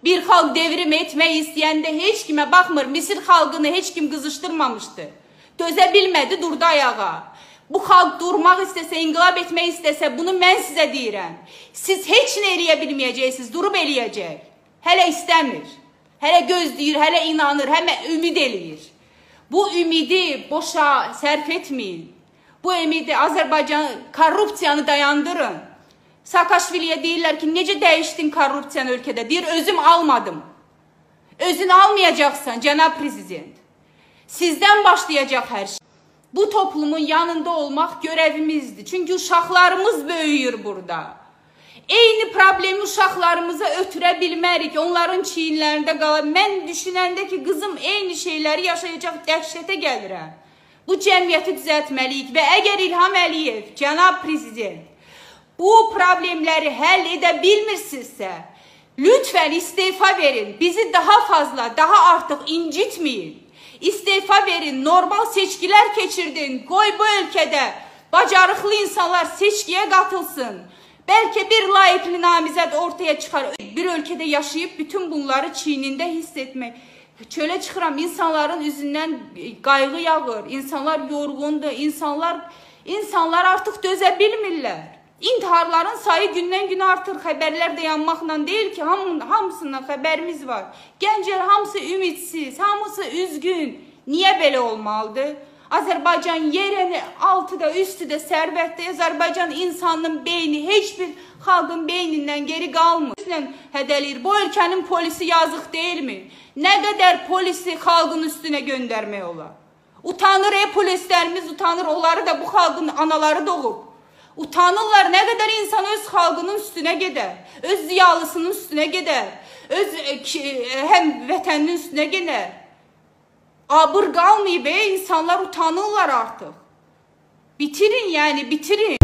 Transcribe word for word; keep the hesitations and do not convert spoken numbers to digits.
Bir xalq devrim etmək istəyəndə heç kimə baxmır. Misir xalqını heç kim qızışdırmamışdı. Dözə bilmədi, durdu ayağa. Bu xalq durmaq istəsə, inqilab etmək istəsə, bunu mən sizə deyirəm. Siz heç nə eləyə bilməyəcəksiniz, durub eləyəcək. Hələ istəmir, hələ gözləyir, hələ inanır, hələ ümid eləyir. Bu ümidi boşa sərf etməyin. Bu ümidi Azərbaycan korrupsiyanı dayandırın. Saakashviliyə deyirlər ki, necə dəyişdin korrupsiyanı ölkədə? Deyir, özüm almadım. Özünü almayacaqsan, cənab prezident. Sizdən başlayacaq hər şey. Bu toplumun yanında olmaq görevimizdir. Çünki uşaqlarımız böyüyür burada. Eyni problemi uşaqlarımıza ötürə bilmərik. Onların çiyinlərində qalır. Mən düşünəndə ki, qızım eyni şeyləri yaşayacaq, dəhşətə gəlirəm. Bu cəmiyyəti düzəltməliyik və əgər İlham Əliyev, cənab prezident, bu problemləri həll edə bilmirsinizsə, lütfən istefa verin. Bizi daha fazla, daha artıq incitməyin. İstefa verin, normal seçkilər keçirdin. Qoy bu ölkədə bacarıqlı insanlar seçkiyə qatılsın. Bəlkə bir layiqli namizəd ortaya çıxar. Bir ölkədə yaşayıb bütün bunları çiynində hiss etmək. Çölə çıxıram, insanların üzündən qayğı yağır. İnsanlar yorğundur. İnsanlar, insanlar artıq dözə bilmirlər. İntiharların sayı gündən günə artır. Xəbərlər də yanmaqla deyil ki, ham, hamısından xəbərimiz var. Gənclər hamısı ümidsiz, hamısı üzgün. Niyə belə olmalıdır? Azərbaycan yerəni altıda, üstüdə, sərvətdə, Azərbaycan insanının beyni heç bir xalqın beynindən geri qalmır. Hədəliyir. Bu ölkənin polisi yazıq deyilmi? Nə qədər polisi xalqın üstünə göndərmək olar? Utanır e polislərimiz, utanır. Onları da bu xalqın anaları doğub. Utanırlar, nə qədər insan öz xalqının üstünə gedər, öz ziyalısının üstünə gedər, öz həm vətəninin üstünə gedər. Abır qalmayıb, e, insanlar utanırlar artıq. Bitirin, yəni bitirin.